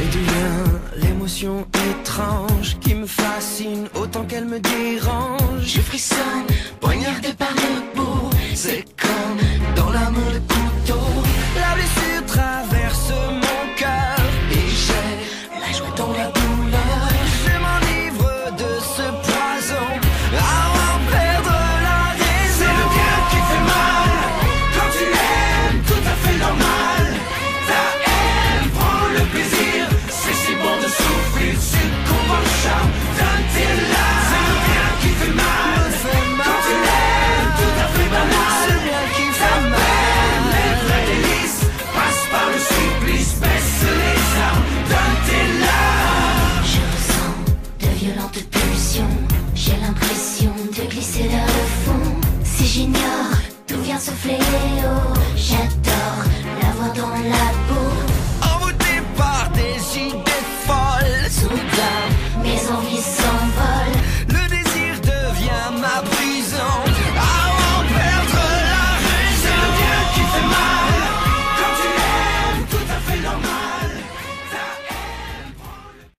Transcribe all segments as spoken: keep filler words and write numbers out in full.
devient l'émotion étrange qui me fascine autant qu'elle me dérange. Je frissonne, poignardé par le bout. C'est comme dans l'amour le couteau. La blessure traverse mon cœur et j'ai la joie dans la douleur. Je m'enivre de ce poison avant de perdre la raison. C'est le cœur qui fait mal quand tu aimes, tout à fait normal. Ta haine prend le plaisir, c'est si bon de souffrir, succombe au charme d'un tes larmes. C'est le cœur qui fait mal quand tu aimes, tout à fait banal. C'est le cœur qui fait mal. Les vrais délices passent par le supplice, baisse les armes d'un tes larmes. Je ressens de violentes pulsions, j'ai l'impression de glisser vers le fond. Si j'ignore d'où vient ce fléau, j'adore l'avoir dans la peau. Envoûté par des idées folles, Soudain, mes envies s'envolent. le désir devient ma prison avant de perdre la raison. C'est le cœur qui fait mal quand tu aimes, tout à fait normal. Ta haine prend le...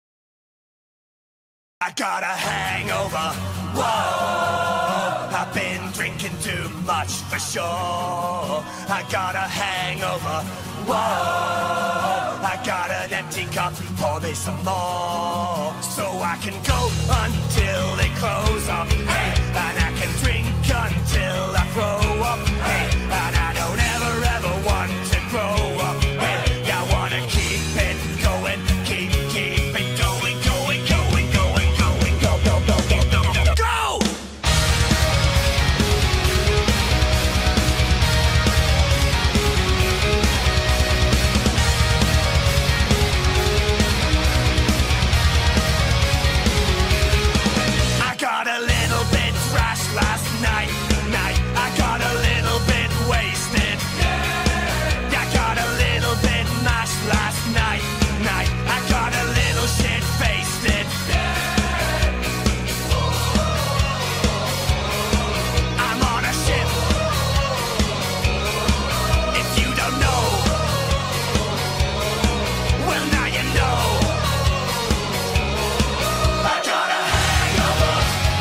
I got a hangover, whoa, I've been drinking too much for sure. I got a hangover, whoa, I got an empty cup, pour me some more. So I can go until they close up, hey, and I can drink until I throw up, hey, and I don't ever ever want to grow up, hey, I wanna keep it going, keep, keep it going, going, going, going, going, go, go, go, go, go, go, go! I got a little bit trashed last night, night. I got a little bit wasted. I got a little bit mashed last night, night. I got a little shit faced it. I'm on a ship. If you don't know, well now you know. I got a hangover.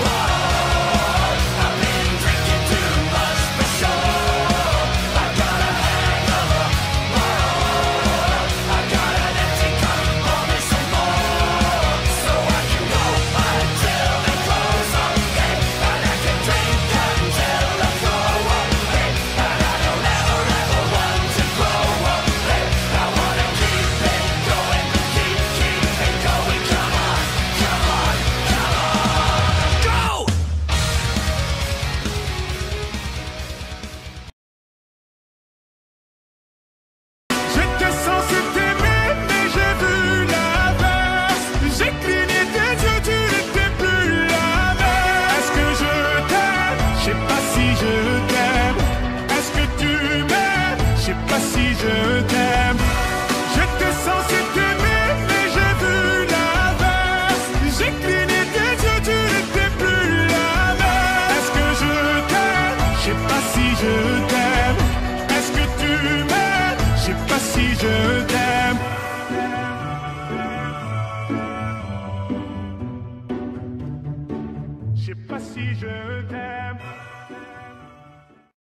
I've been drinking too much for sure. I got a hangover. I got an empty cup, pour me some more. So I can go until they close up, hey, and I can drink until I throw up, hey, and I don't ever ever want to grow up, hey, I wanna keep it going, keep, keep it going. Come on, come on, come on, go! J'étais censé t'aimer, mais j'ai vu l'inverse. J'ai cligné tes yeux, tu n'étais plus la même. Est-ce que je t'aime? Je sais pas si je t'aime. Est-ce que tu m'aimes? Je sais pas si je t'aime.